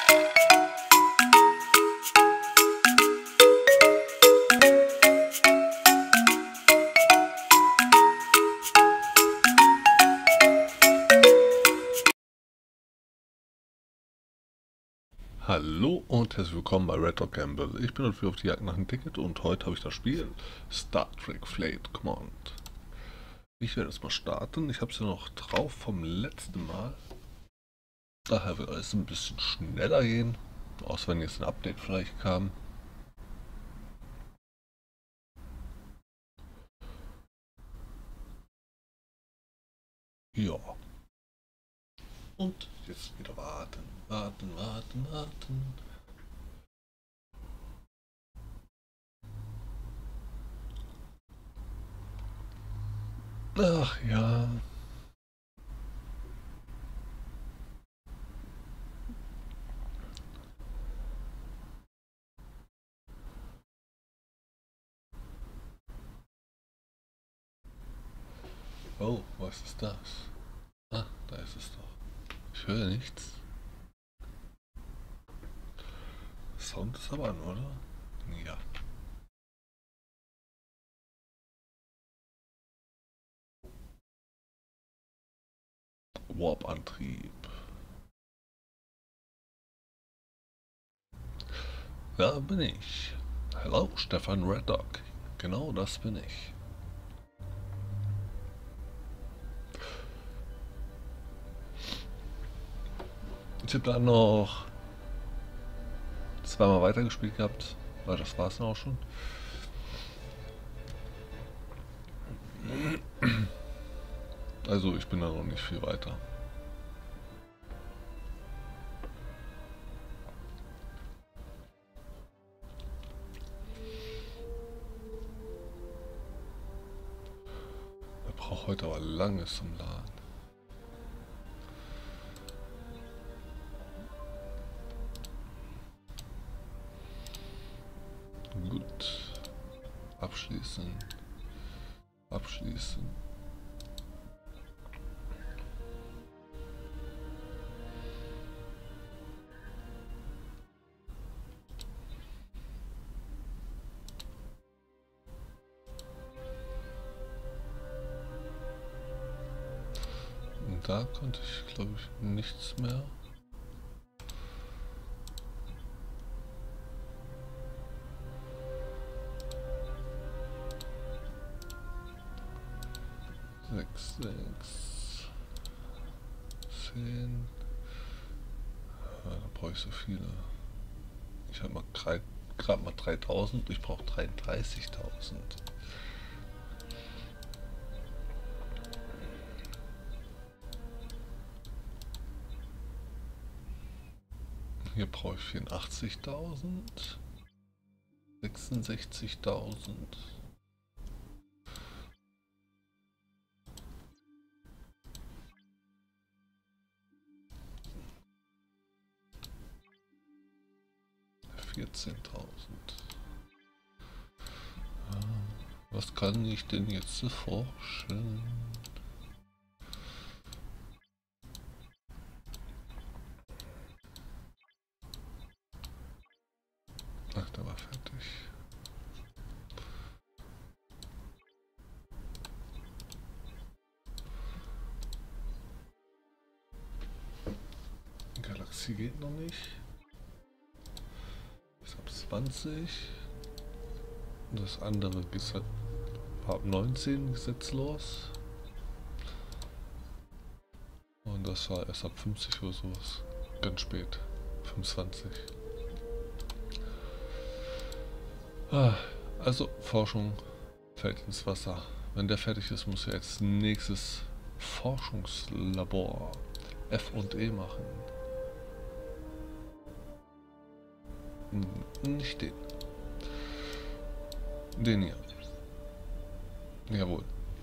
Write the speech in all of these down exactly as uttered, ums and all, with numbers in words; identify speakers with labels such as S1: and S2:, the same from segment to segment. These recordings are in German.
S1: Hallo und herzlich willkommen bei Red Dog Gamble. Ich bin natürlich auf die Jagd nach einem Ticket und heute habe ich das Spiel Star Trek Fleet Command. Ich werde es mal starten. Ich habe es ja noch drauf vom letzten Mal. Daher wird alles ein bisschen schneller gehen. Außer wenn jetzt ein Update vielleicht kam. Ja. Und jetzt wieder warten, warten, warten, warten. Ach ja. Oh, was ist das? Ah, da ist es doch. Ich höre nichts. Sound ist aber an, oder? Ja. Warp-Antrieb. Da bin ich. Hallo, Stefan Red Dog. Genau das bin ich. Ich habe dann noch zweimal weitergespielt gehabt, weil das war es dann auch schon. Also ich bin da noch nicht viel weiter. Er braucht heute aber lange zum Laden. Gut. Abschließen. Abschließen. Und da konnte ich, glaube ich, nichts mehr. Sechs, sechs, zehn. Ja, da brauche ich so viele. Ich habe mal gerade mal dreitausend, ich brauche dreiunddreißigtausend. Hier brauche ich vierundachtzigtausend, sechsundsechzigtausend. vierzehntausend. Was kann ich denn jetzt forschen? Ach, der war fertig. Galaxie geht noch nicht. Ich habe zwanzig. Das andere geht halt ab neunzehn gesetzlos. Und das war erst ab fünfzig oder sowas. Ganz spät. fünfundzwanzig. Ah, also Forschung fällt ins Wasser. Wenn der fertig ist, muss er jetzt nächstes Forschungslabor F und E machen. Nicht den. Den hier. Jawohl.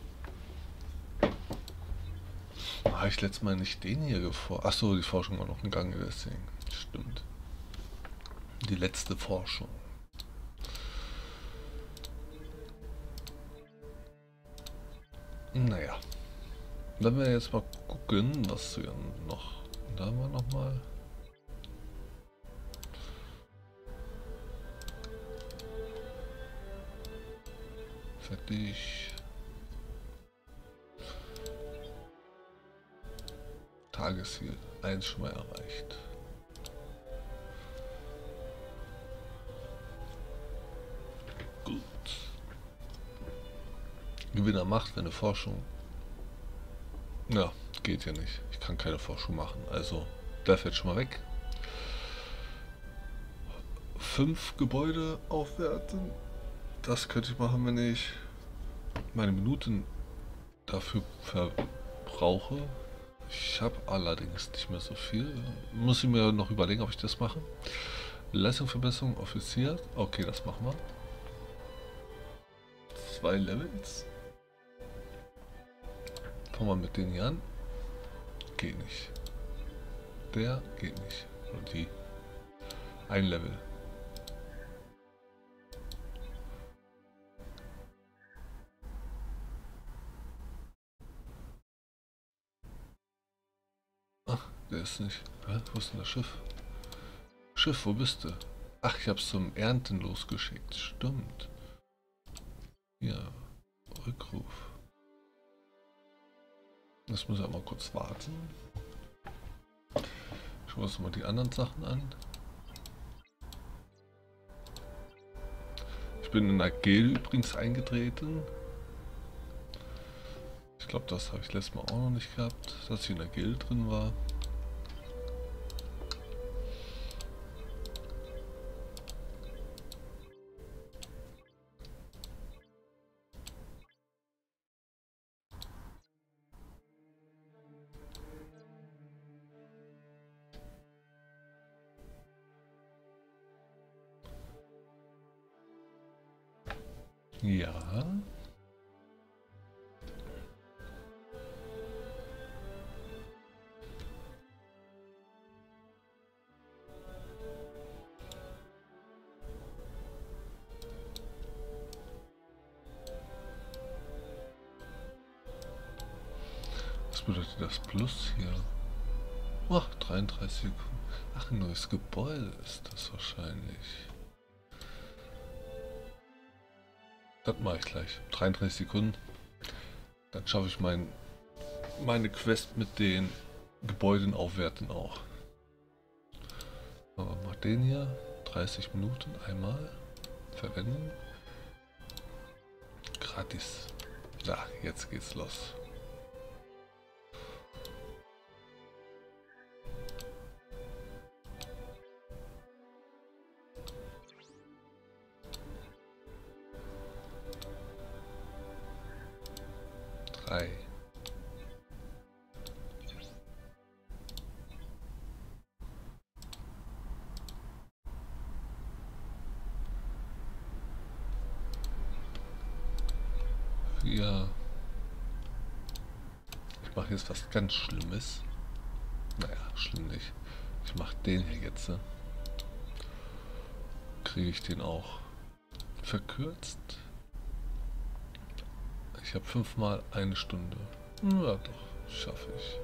S1: Habe ich letztes Mal nicht den hier geforscht? Achso, die Forschung war noch im Gange, deswegen. Stimmt. Die letzte Forschung. Naja. Dann werden wir jetzt mal gucken, was wir noch. Da haben wir noch mal. Fertig. Tagesziel. Eins schon mal erreicht. Gut. Gewinner macht, wenn eine Forschung. Ja, geht ja nicht. Ich kann keine Forschung machen. Also, der fällt schon mal weg. Fünf Gebäude aufwerten. Das könnte ich machen, wenn ich meine Minuten dafür verbrauche. Ich habe allerdings nicht mehr so viel. Muss ich mir noch überlegen, ob ich das mache. Leistungsverbesserung, Offizier. Okay, das machen wir. Zwei Levels. Fangen wir mit denen hier an. Geht nicht. Der geht nicht. Und die. Ein Level. Ach, der ist nicht. Hä? Wo ist denn das Schiff? Schiff, wo bist du? Ach, ich hab's zum Ernten losgeschickt. Stimmt. Ja. Rückruf. Das muss ja mal kurz warten. Schauen wir uns mal die anderen Sachen an. Ich bin in Agil übrigens eingetreten. Ich glaube, das habe ich letztes Mal auch noch nicht gehabt, dass ich in Agil drin war. Ja. Was bedeutet das Plus hier? Ach, dreiunddreißig Sekunden. Ach, ein neues Gebäude ist das wahrscheinlich. Das mache ich gleich. dreiunddreißig Sekunden. Dann schaffe ich mein, meine Quest mit den Gebäuden aufwerten auch. Aber mach den hier. dreißig Minuten einmal verwenden. Gratis. Ja, jetzt geht's los. Drei. Vier. Ich mache jetzt was ganz Schlimmes. Naja, schlimm nicht. Ich mache den hier jetzt. Kriege ich den auch verkürzt? Ich habe fünfmal eine Stunde. Ja, doch, schaffe ich.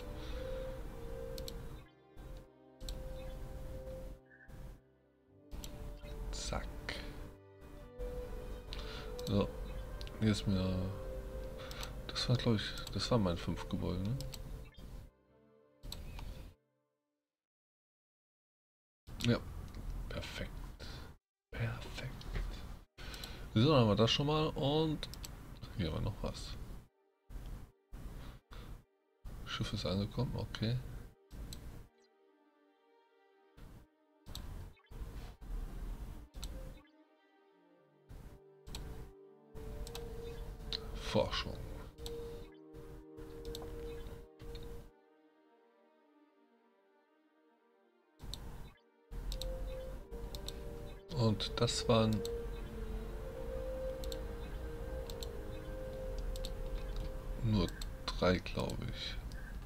S1: Zack. So, hier ist mir. Das war, glaube ich, das war mein fünf Gebäude, ne? Ja, perfekt. Perfekt. So, dann haben wir das schon mal und hier haben wir noch was. Schiff ist angekommen, okay. Forschung. Und das waren nur drei, glaube ich.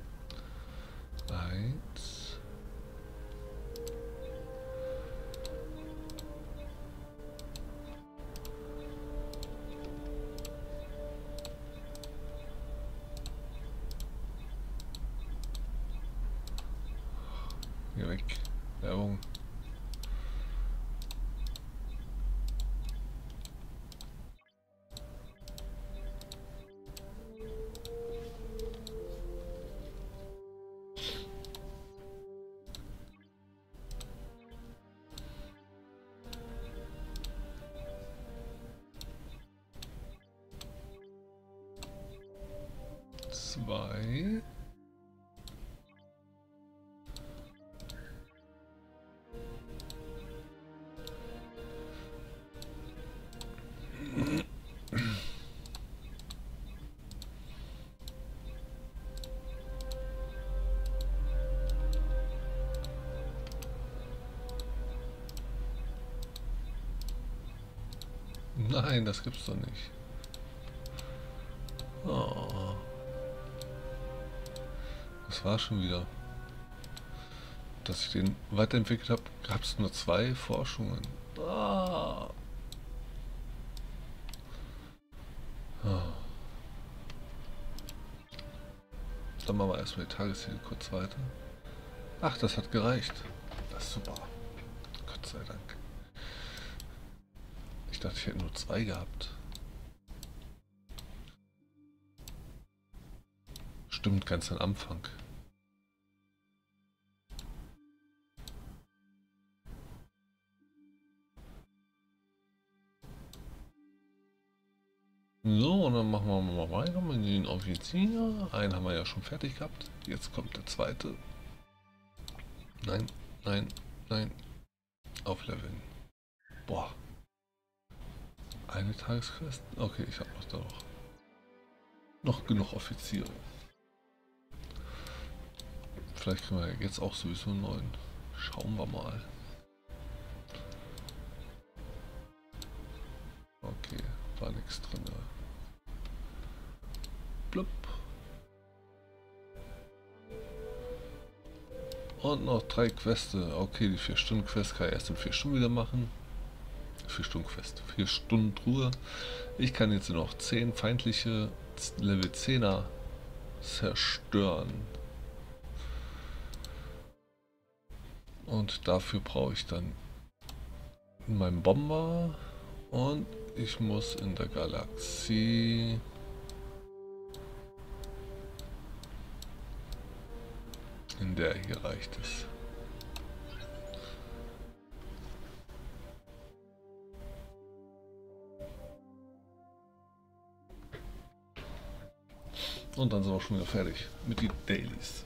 S1: Eins. Hier weg. Werbung. zwei. Nein, das gibt's doch nicht. Oh. Das war schon wieder. Dass ich den weiterentwickelt habe, gab es nur zwei Forschungen. Ah. Ah. Dann machen wir erstmal die Tagesziele kurz weiter. Ach, das hat gereicht. Das ist super. Gott sei Dank. Ich dachte, ich hätte nur zwei gehabt. Stimmt, ganz am Anfang. So, und dann machen wir mal weiter mit den Offizier. Einen haben wir ja schon fertig gehabt. Jetzt kommt der zweite. Nein, nein, nein. Aufleveln. Boah. Eine Tagesquest? Okay, ich habe noch da noch. Noch genug Offiziere. Vielleicht können wir jetzt auch sowieso einen neuen. Schauen wir mal. Okay, war nichts drin. Blub. Und noch drei Queste. Okay, die vier Stunden Quest kann ich erst in vier Stunden wieder machen. vier Stunden Quest. vier Stunden Ruhe. Ich kann jetzt noch zehn feindliche Level zehner zerstören. Und dafür brauche ich dann meinen Bomber. Und ich muss in der Galaxie... In der hier reicht es. Und dann sind wir schon wieder fertig mit den Dailies.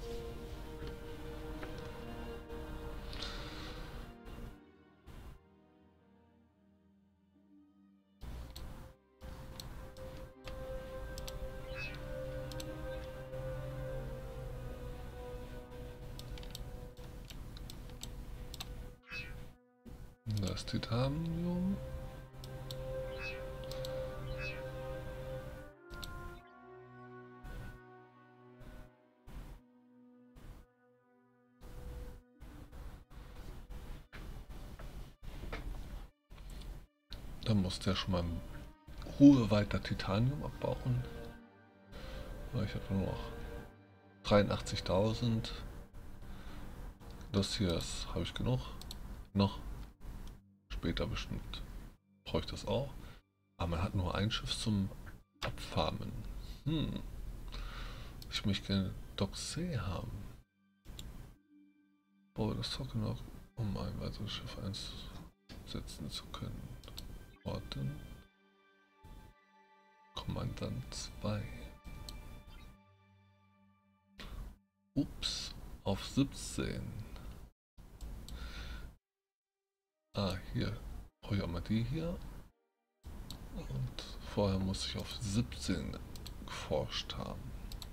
S1: Das Titanium. Dann muss der schon mal in Ruhe weiter Titanium abbauen. Ich habe nur noch dreiundachtzigtausend. Das hier habe ich genug. Noch. Später bestimmt brauche ich das auch. Aber man hat nur ein Schiff zum Abfarmen. Hm. Ich möchte gerne Docksee haben. Baue das Token noch, um ein weiteres Schiff einsetzen zu können. Orten. Kommandant zwei. Ups, auf siebzehn. Ah, hier. Brauche ich auch mal die hier. Und vorher muss ich auf siebzehn geforscht haben.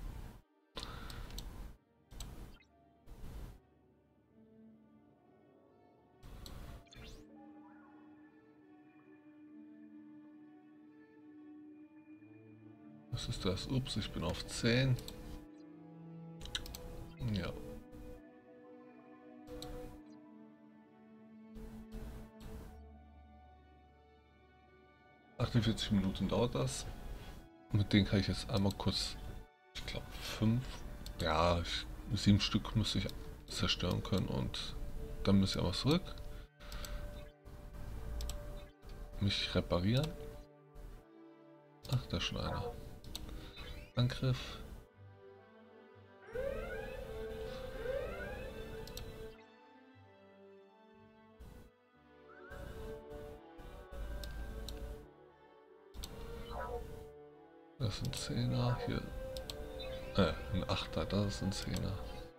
S1: Was ist das? Ups, ich bin auf zehn. Ja. achtundvierzig Minuten dauert das. Mit denen kann ich jetzt einmal kurz, ich glaube fünf, ja, ich, sieben Stück müsste ich zerstören können und dann müsste ich einmal zurück. Mich reparieren. Ach, da ist schon einer. Angriff. Das sind Zehner hier. Äh, ein Achter, das ist ein Zehner.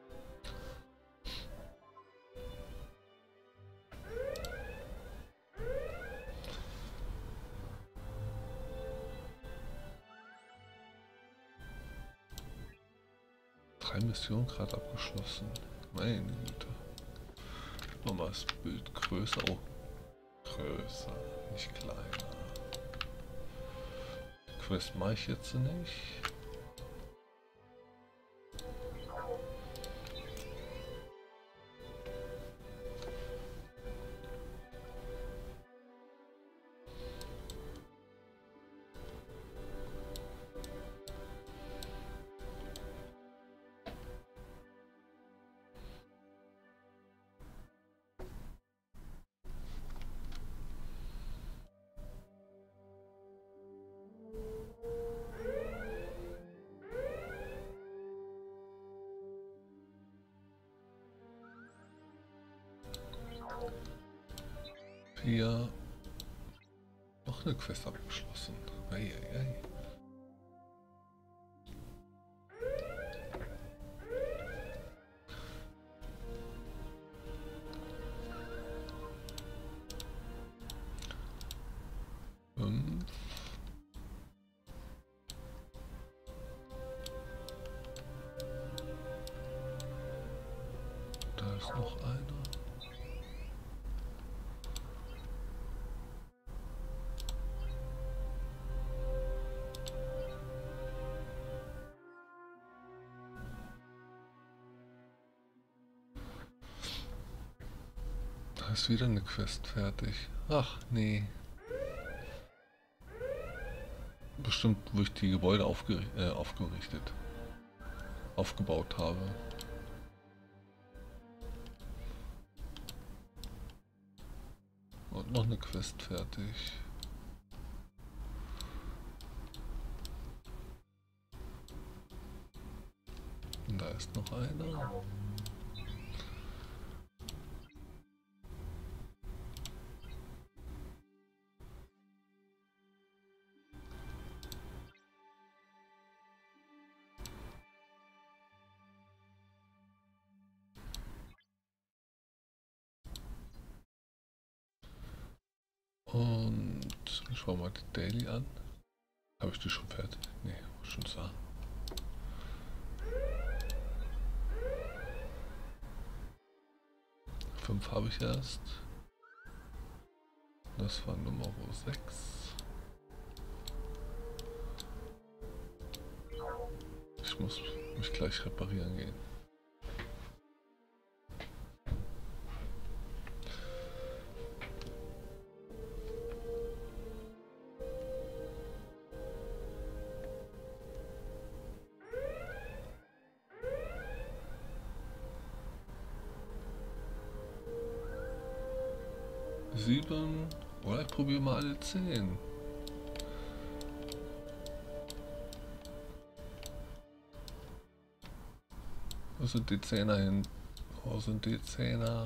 S1: Drei Missionen gerade abgeschlossen. Meine Güte. Nochmal das Bild größer. Oh, größer, nicht kleiner. Die Quest mache ich jetzt nicht. Hier noch eine Quest abgeschlossen. Eieiei. Fünf. Da ist noch einer. Da ist wieder eine Quest fertig. Ach nee. Bestimmt, wo ich die Gebäude aufger äh, aufgerichtet, aufgebaut habe. Und noch eine Quest fertig. Und da ist noch einer. Und ich schaue mal die Daily an. Habe ich die schon fertig? Nee, schon da. Fünf habe ich erst. Das war Nummer sechs. Ich muss mich gleich reparieren gehen. Sieben. Oder ich probiere mal alle zehn. Wo sind die Zehner hin? Wo sind die Zehner?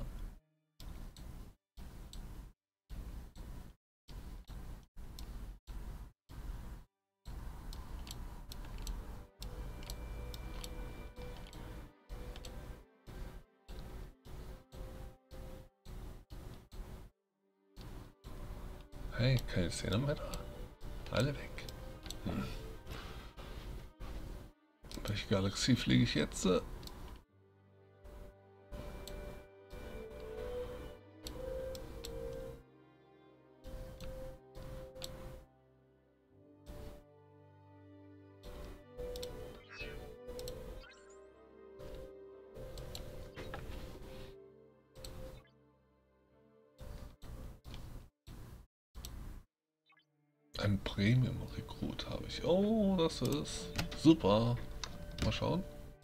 S1: Hey, keine Zehner mehr da? Alle weg. Hm. Welche Galaxie fliege ich jetzt? Ein Premium-Rekrut habe ich. Oh, das ist super. Mal schauen.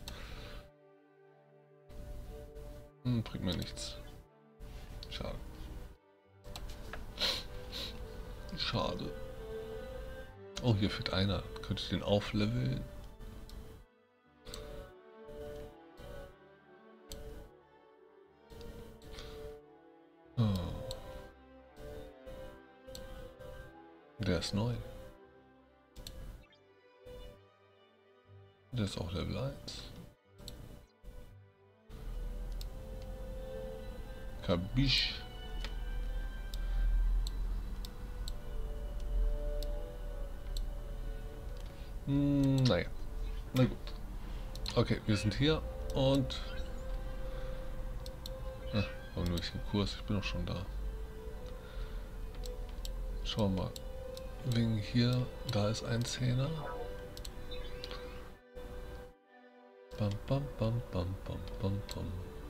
S1: Hm, bringt mir nichts. Schade. Schade. Oh, hier fehlt einer. Könnte ich den aufleveln? Oh. Der ist neu. Der ist auch Level eins. Kabisch. Hm, naja. Na gut. Okay, wir sind hier und... Ah, warum nur ich den Kurs? Ich bin doch schon da. Schauen wir mal. Wegen hier, da ist ein Zehner. Bam, bam, bam, bam, bam, bam, bam.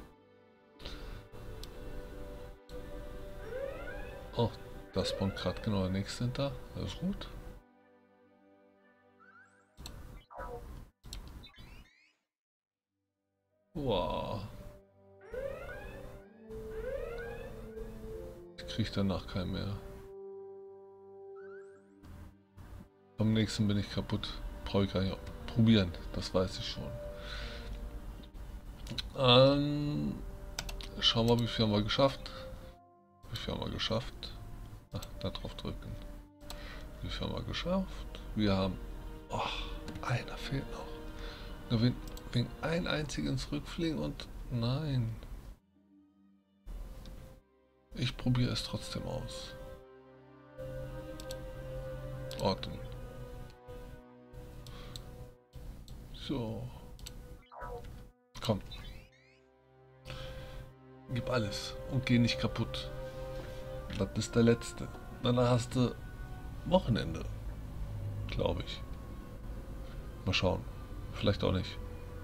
S1: Oh, das spawnt gerade genau der nächste hinter. Das ist gut. Wow. Ich kriege danach keinen mehr. Beim nächsten bin ich kaputt. Brauche ich gar nicht probieren, das weiß ich schon. Ähm, schauen wir mal, wie viel haben wir geschafft. Wie viel haben wir geschafft? Ach, da drauf drücken. Wie viel haben wir geschafft? Wir haben... Oh, einer fehlt noch. Nur wegen, wegen ein einzigen Zurückfliegen und... Nein. Ich probiere es trotzdem aus. Ordnen. So. Komm. Gib alles und geh nicht kaputt. Das ist der letzte. Danach hast du Wochenende. Glaube ich. Mal schauen. Vielleicht auch nicht.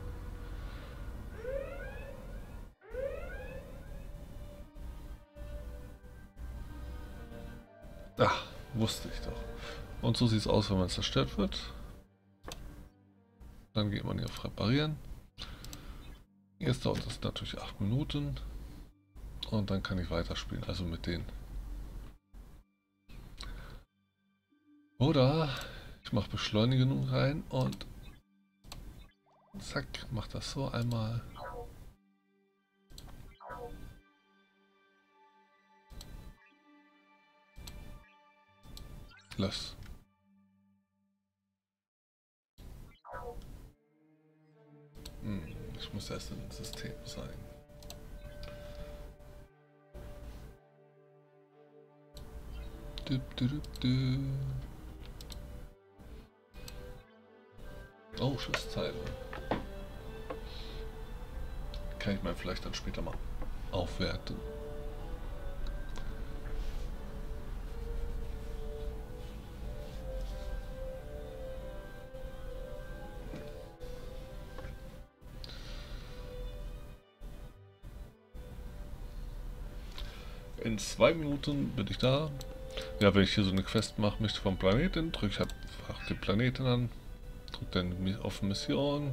S1: Ach, wusste ich doch. Und so sieht es aus, wenn man zerstört wird. Dann geht man hier auf Reparieren. Jetzt dauert es natürlich acht Minuten. Und dann kann ich weiterspielen, also mit denen. Oder ich mache Beschleunigung rein und zack, mach das so einmal. Los. Hm, ich muss erst im System sein. Du, du, du, du. Oh, Schusszeilen. Kann ich mal vielleicht dann später mal aufwerten. In zwei Minuten bin ich da. Ja, wenn ich hier so eine Quest mache, möchte vom Planeten, drücke ich einfach den Planeten an, drücke dann auf Mission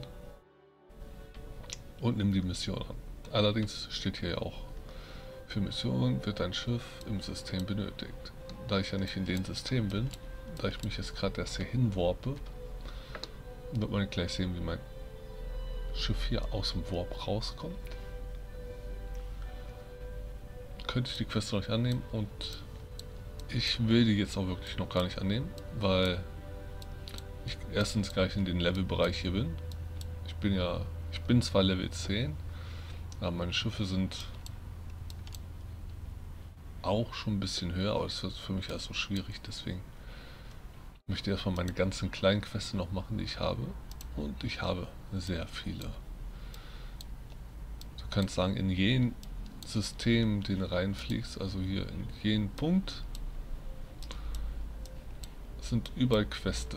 S1: und nehme die Mission an. Allerdings steht hier ja auch, für Missionen wird ein Schiff im System benötigt. Da ich ja nicht in dem System bin, da ich mich jetzt gerade erst hier hinwarpe, wird man gleich sehen, wie mein Schiff hier aus dem Warp rauskommt. Könnte ich die Quest noch nicht annehmen und ich will die jetzt auch wirklich noch gar nicht annehmen, weil ich erstens gar nicht in den Levelbereich hier bin. Ich bin ja, ich bin zwar Level zehn, aber meine Schiffe sind auch schon ein bisschen höher, aber es wird für mich erst so schwierig, deswegen möchte ich erstmal meine ganzen kleinen Quests noch machen, die ich habe. Und ich habe sehr viele. Du kannst sagen, in jedem System, den du reinfliegst, also hier in jeden Punkt, sind überall Queste.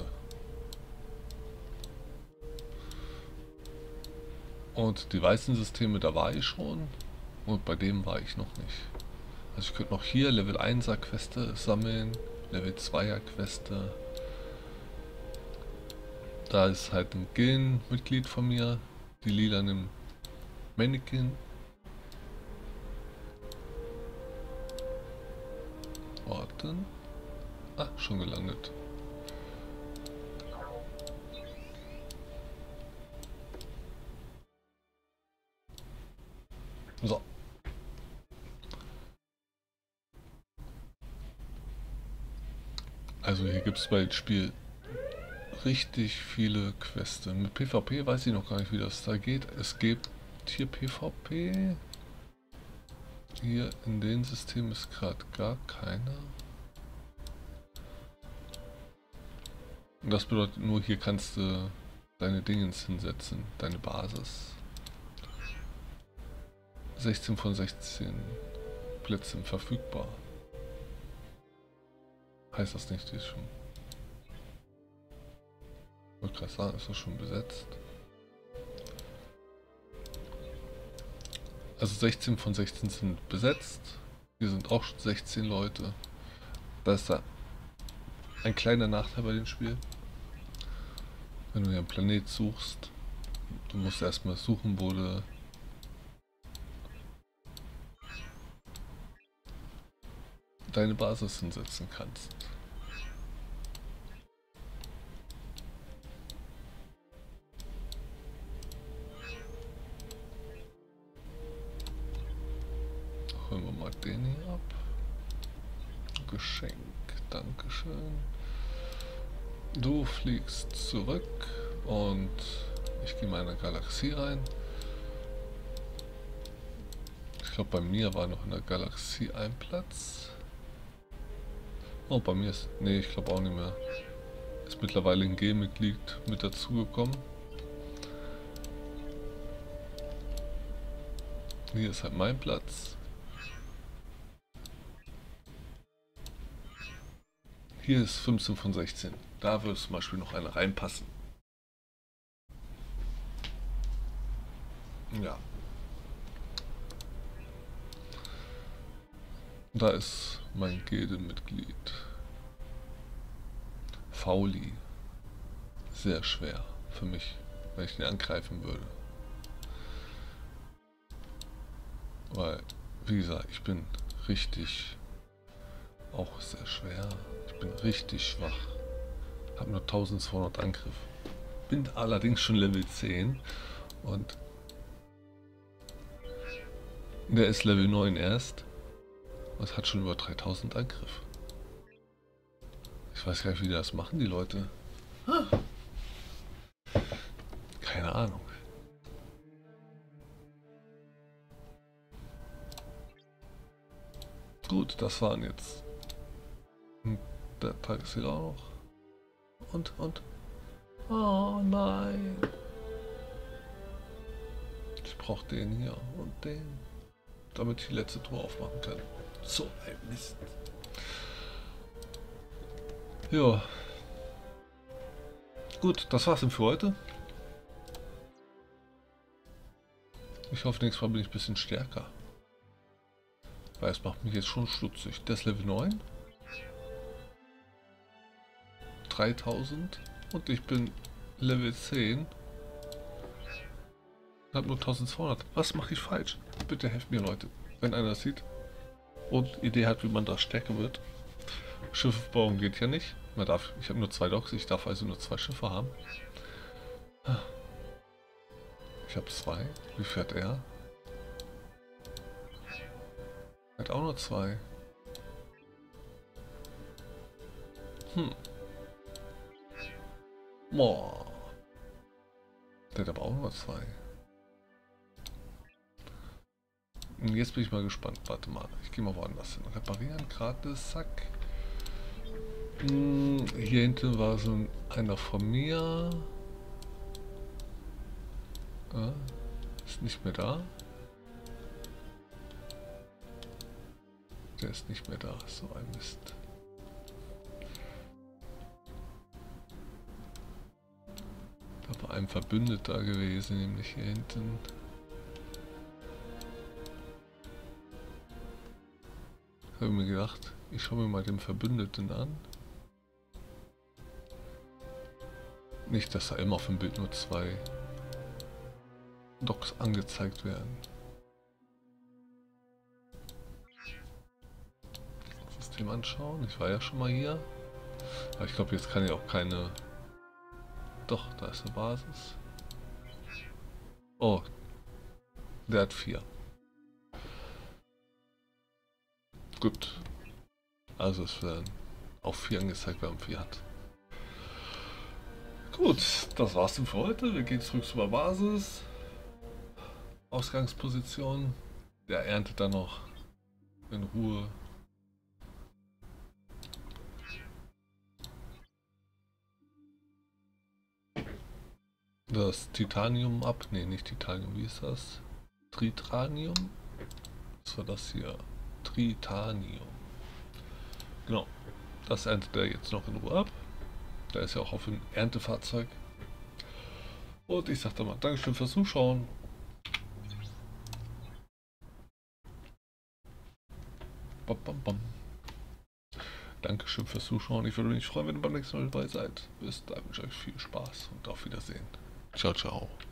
S1: Und die weißen Systeme, da war ich schon. Und bei dem war ich noch nicht. Also ich könnte noch hier Level einser Queste sammeln, Level zweier Queste. Da ist halt ein Gilden-Mitglied von mir, die lilanen Mannequin. Warten. Ah, schon gelandet. So. Also hier gibt es bei dem Spiel richtig viele Quests. Mit PvP weiß ich noch gar nicht, wie das da geht. Es gibt hier PvP. Hier in dem System ist gerade gar keiner. Und das bedeutet nur, hier kannst du deine Dingens hinsetzen, deine Basis. sechzehn von sechzehn Plätzen verfügbar. Heißt das nicht, die ist schon... Ich wollte gerade sagen, ist das schon besetzt? Also sechzehn von sechzehn sind besetzt. Hier sind auch schon sechzehn Leute. Da ist da ein kleiner Nachteil bei dem Spiel. Wenn du hier einen Planet suchst, du musst erstmal suchen, wo du deine Basis hinsetzen kannst. Holen wir mal den hier ab. Geschenk, Dankeschön. Du fliegst zurück und ich gehe mal in eine Galaxie rein. Ich glaube, bei mir war noch in der Galaxie ein Platz. Oh, bei mir ist... Nee, ich glaube auch nicht mehr. Ist mittlerweile ein G-Mitglied mit dazugekommen. Hier ist halt mein Platz. Hier ist fünfzehn von sechzehn. Da würde zum Beispiel noch einer reinpassen. Ja. Da ist mein Gildenmitglied. Fauli. Sehr schwer für mich, wenn ich ihn angreifen würde. Weil, wie gesagt, ich bin richtig... Auch sehr schwer. Ich bin richtig schwach. Habe nur eintausendzweihundert Angriff. Bin allerdings schon Level zehn. Und... Der ist Level neun erst. Und hat schon über dreitausend Angriff. Ich weiß gar nicht, wie die das machen, die Leute. Keine Ahnung. Gut, das waren jetzt. Und der Tag ist hier auch. Und, und. Oh nein. Ich brauche den hier und den. Damit ich die letzte Tour aufmachen kann. So ein Mist. Ja. Gut, das war's dann für heute. Ich hoffe, nächstes Mal bin ich ein bisschen stärker. Weil es macht mich jetzt schon stutzig. Der ist Level neun. dreitausend. Und ich bin Level zehn. Ich habe nur eintausendzweihundert. Was mache ich falsch? Bitte helft mir, Leute. Wenn einer das sieht und Idee hat, wie man da stärker wird. Schiffe bauen geht ja nicht. Man darf, ich habe nur zwei Docks, ich darf also nur zwei Schiffe haben. Ich habe zwei. Wie fährt er? Er hat auch nur zwei. Hm. Boah. Der hat aber auch nur zwei. Und jetzt bin ich mal gespannt. Warte mal, ich gehe mal woanders hin. Reparieren, gratis, zack. Hm, hier hinten war so einer von mir. Ah, ist nicht mehr da. Der ist nicht mehr da. So ein Mist. Da war ein Verbündeter gewesen, nämlich hier hinten. Ich habe mir gedacht, ich schaue mir mal den Verbündeten an. Nicht, dass da immer auf dem Bild nur zwei Docks angezeigt werden. System anschauen. Ich war ja schon mal hier. Aber ich glaube, jetzt kann ich auch keine... Doch, da ist eine Basis. Oh, der hat vier. Gut. Also es werden auch vier angezeigt, wenn man vier hat. Gut, das war's dann für heute. Wir gehen zurück zur Basis. Ausgangsposition. Der erntet dann noch in Ruhe. Das Titanium ab. Ne, nicht Titanium, wie ist das? Tritanium? Was war das hier? Tritanium. Genau. Das erntet er jetzt noch in Ruhe ab. Da ist ja auch auf dem Erntefahrzeug. Und ich sag dann mal Dankeschön fürs Zuschauen. Bam, bam, bam. Dankeschön fürs Zuschauen. Ich würde mich freuen, wenn ihr beim nächsten Mal dabei seid. Bis dahin wünsche ich euch viel Spaß und auf Wiedersehen. Ciao, ciao.